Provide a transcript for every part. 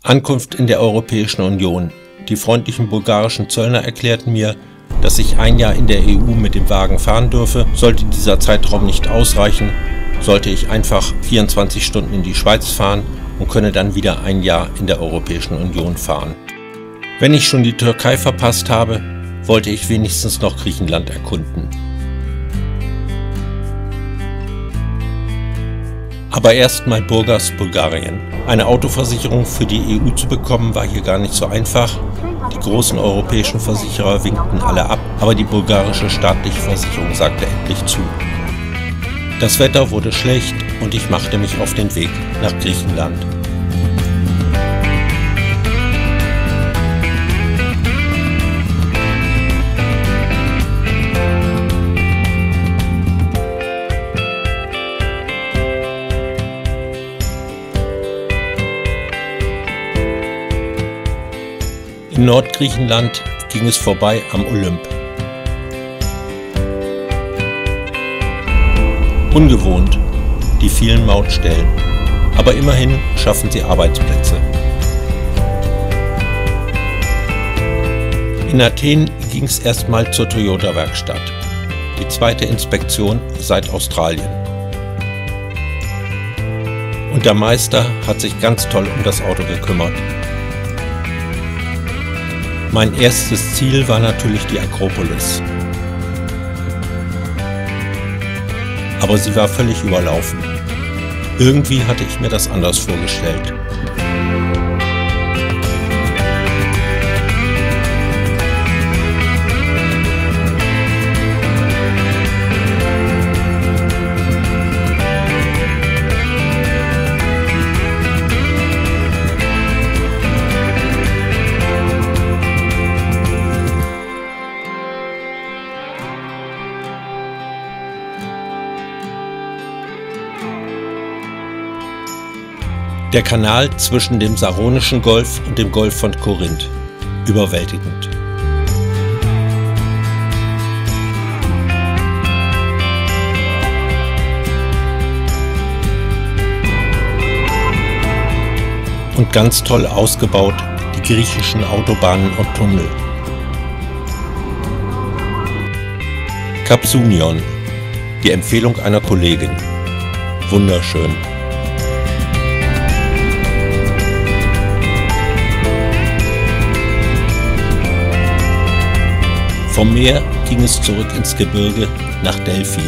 Ankunft in der Europäischen Union. Die freundlichen bulgarischen Zöllner erklärten mir, dass ich ein Jahr in der EU mit dem Wagen fahren dürfe. Sollte dieser Zeitraum nicht ausreichen, sollte ich einfach 24 Stunden in die Schweiz fahren und könne dann wieder ein Jahr in der Europäischen Union fahren. Wenn ich schon die Türkei verpasst habe, wollte ich wenigstens noch Griechenland erkunden. Aber erstmal Burgas, Bulgarien. Eine Autoversicherung für die EU zu bekommen, war hier gar nicht so einfach. Die großen europäischen Versicherer winkten alle ab, aber die bulgarische staatliche Versicherung sagte endlich zu. Das Wetter wurde schlecht und ich machte mich auf den Weg nach Griechenland. In Nordgriechenland ging es vorbei am Olymp. Ungewohnt, die vielen Mautstellen, aber immerhin schaffen sie Arbeitsplätze. In Athen ging es erstmal zur Toyota-Werkstatt, die zweite Inspektion seit Australien. Und der Meister hat sich ganz toll um das Auto gekümmert. Mein erstes Ziel war natürlich die Akropolis. Aber sie war völlig überlaufen. Irgendwie hatte ich mir das anders vorgestellt. Der Kanal zwischen dem Saronischen Golf und dem Golf von Korinth. Überwältigend. Und ganz toll ausgebaut die griechischen Autobahnen und Tunnel. Kapsunion. Die Empfehlung einer Kollegin. Wunderschön. Vom Meer ging es zurück ins Gebirge nach Delphi.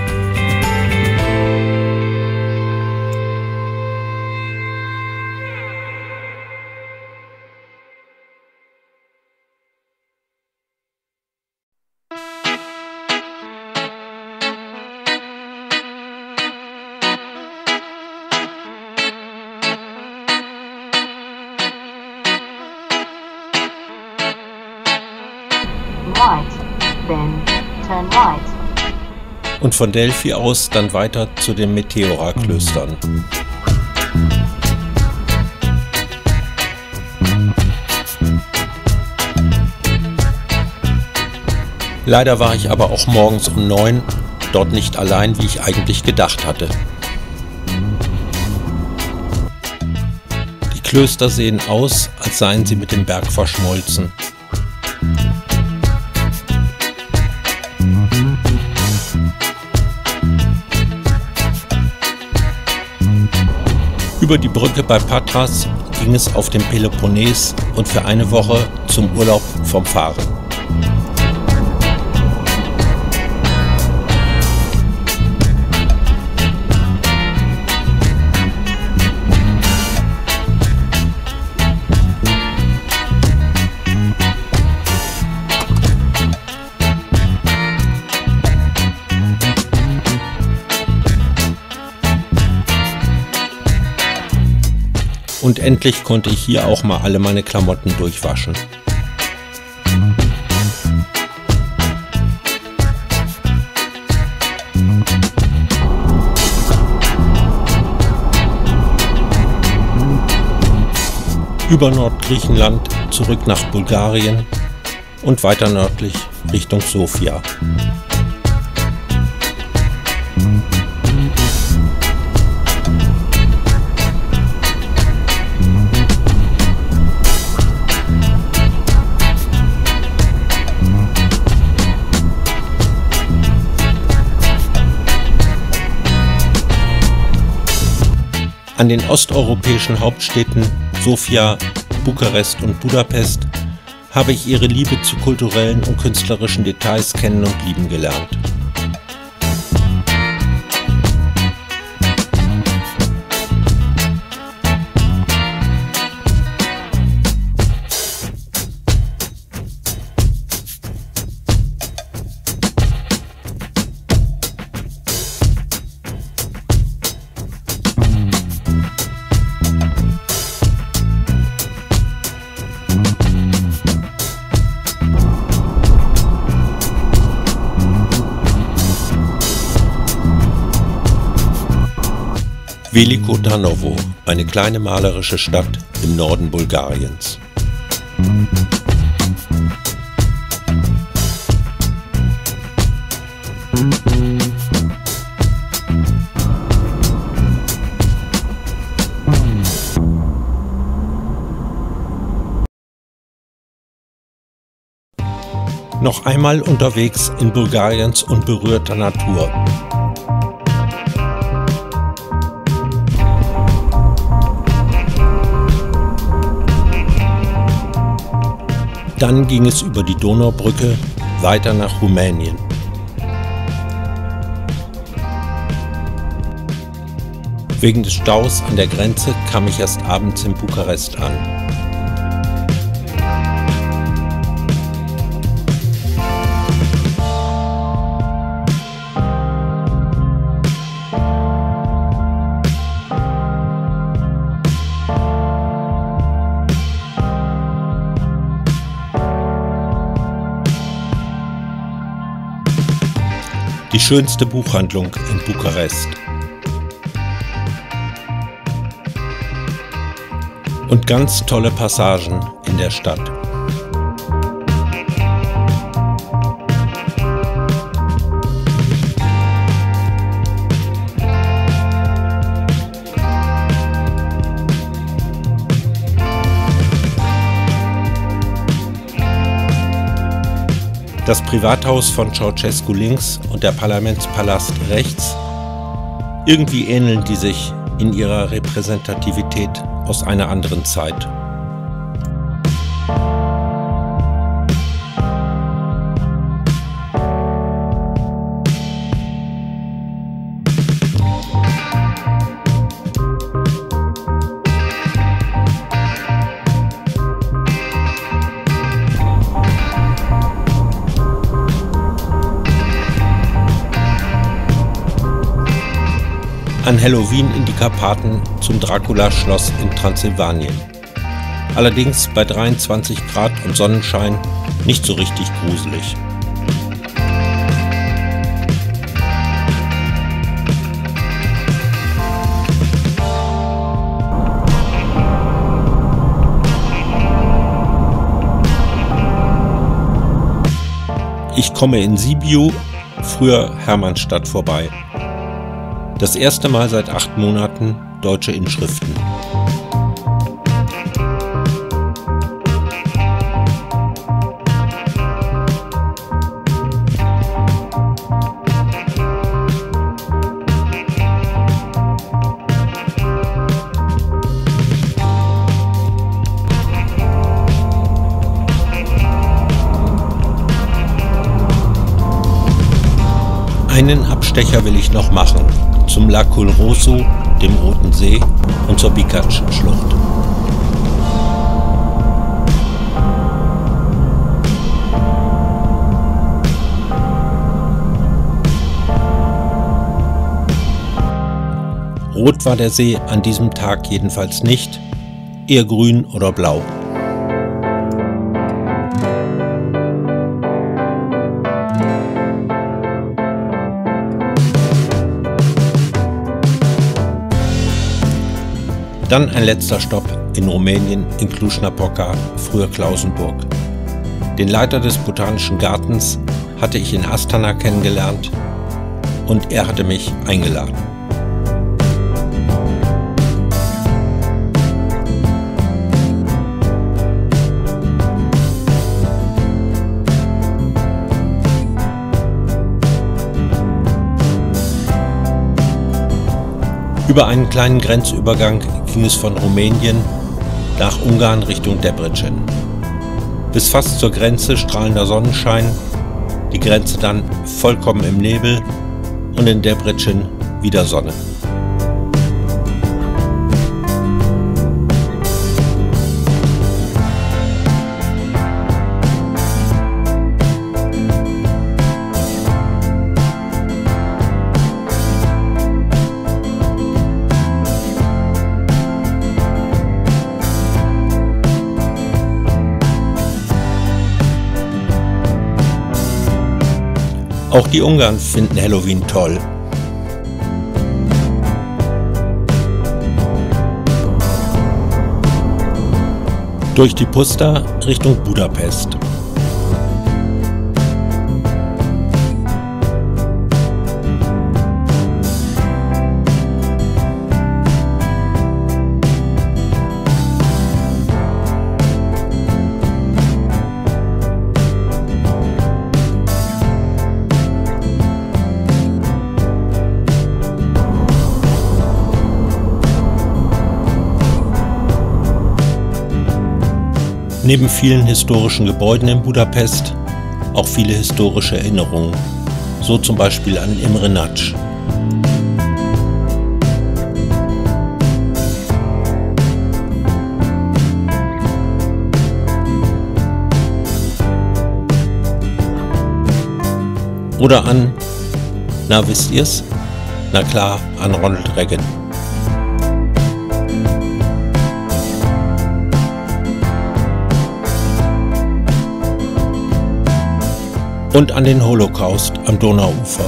Und von Delphi aus dann weiter zu den Meteora-Klöstern. Leider war ich aber auch morgens um 9 dort nicht allein, wie ich eigentlich gedacht hatte. Die Klöster sehen aus, als seien sie mit dem Berg verschmolzen. Über die Brücke bei Patras ging es auf den Peloponnes und für eine Woche zum Urlaub vom Fahren. Und endlich konnte ich hier auch mal alle meine Klamotten durchwaschen. Über Nordgriechenland zurück nach Bulgarien und weiter nördlich Richtung Sofia. An den osteuropäischen Hauptstädten Sofia, Bukarest und Budapest habe ich ihre Liebe zu kulturellen und künstlerischen Details kennen und lieben gelernt. Veliko Tarnovo, eine kleine malerische Stadt im Norden Bulgariens. Noch einmal unterwegs in Bulgariens unberührter Natur. Dann ging es über die Donaubrücke weiter nach Rumänien. Wegen des Staus an der Grenze kam ich erst abends in Bukarest an. Die schönste Buchhandlung in Bukarest. Und ganz tolle Passagen in der Stadt. Das Privathaus von Ceausescu links und der Parlamentspalast rechts, irgendwie ähneln die sich in ihrer Repräsentativität aus einer anderen Zeit. An Halloween in die Karpaten zum Dracula-Schloss in Transsilvanien. Allerdings bei 23 Grad und Sonnenschein nicht so richtig gruselig. Ich komme in Sibiu, früher Hermannstadt, vorbei. Das erste Mal seit 8 Monaten deutsche Inschriften. Einen Abstecher will ich noch machen. Zum Lacul Rosu, dem Roten See und zur Bicac-Schlucht. Rot war der See an diesem Tag jedenfalls nicht, eher grün oder blau. Dann ein letzter Stopp in Rumänien in Cluj-Napoca, früher Klausenburg. Den Leiter des Botanischen Gartens hatte ich in Astana kennengelernt und er hatte mich eingeladen. Über einen kleinen Grenzübergang ging es von Rumänien nach Ungarn Richtung Debrecen. Bis fast zur Grenze strahlender Sonnenschein, die Grenze dann vollkommen im Nebel und in Debrecen wieder Sonne. Auch die Ungarn finden Halloween toll. Durch die Puszta Richtung Budapest. Neben vielen historischen Gebäuden in Budapest auch viele historische Erinnerungen, so zum Beispiel an Imre Nagy. Oder an, na wisst ihr's? Na klar, an Ronald Reagan. Und an den Holocaust am Donauufer.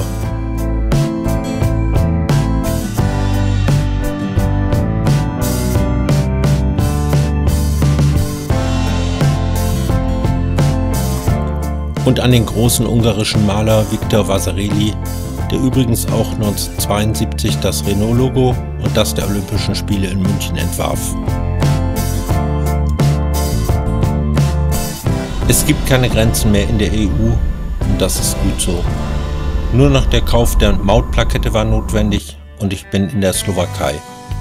Und an den großen ungarischen Maler Viktor Vasarely, der übrigens auch 1972 das Renault-Logo und das der Olympischen Spiele in München entwarf. Es gibt keine Grenzen mehr in der EU. Und das ist gut so. Nur noch der Kauf der Mautplakette war notwendig und ich bin in der Slowakei.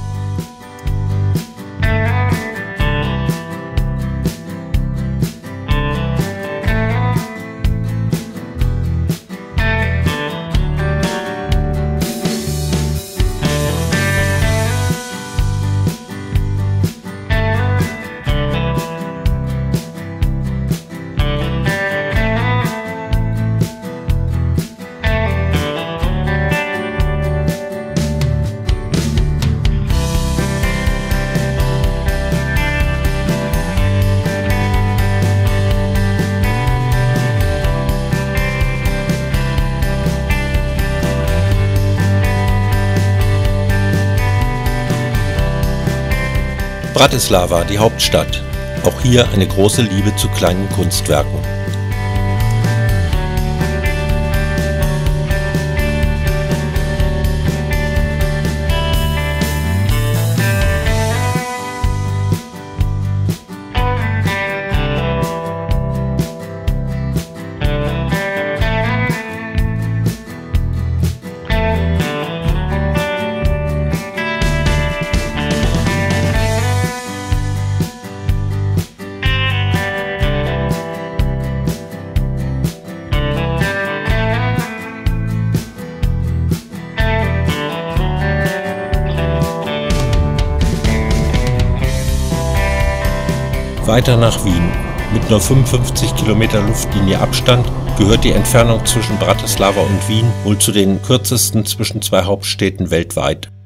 Bratislava, die Hauptstadt. Auch hier eine große Liebe zu kleinen Kunstwerken. Weiter nach Wien. Mit nur 55 Kilometer Luftlinie Abstand gehört die Entfernung zwischen Bratislava und Wien wohl zu den kürzesten zwischen zwei Hauptstädten weltweit.